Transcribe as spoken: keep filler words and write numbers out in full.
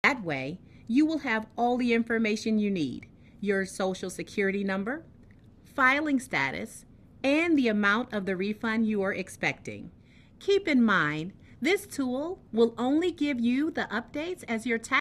That way, you will have all the information you need: your social security number, filing status, and the amount of the refund you are expecting. Keep in mind, this tool will only give you the updates as your tax